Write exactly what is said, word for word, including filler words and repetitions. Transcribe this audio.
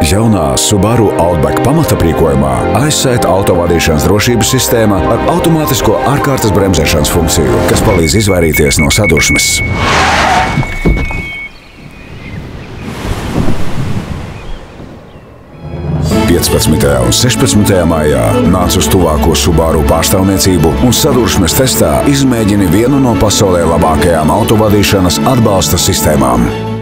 Jaunā Subaru Outback pamataprīkojumā aizsaita autovadīšanas drošības sistēma ar automātisko ārkārtas bremzēšanas funkciju, kas palīdz izvairīties no sadursmes. piecpadsmitajā un sešpadsmitajā maijā nāc uz tuvāko Subaru pārstāvniecību un sadursmes testā izmēģini vienu no pasaulē labākajām autovadīšanas atbalsta sistēmām.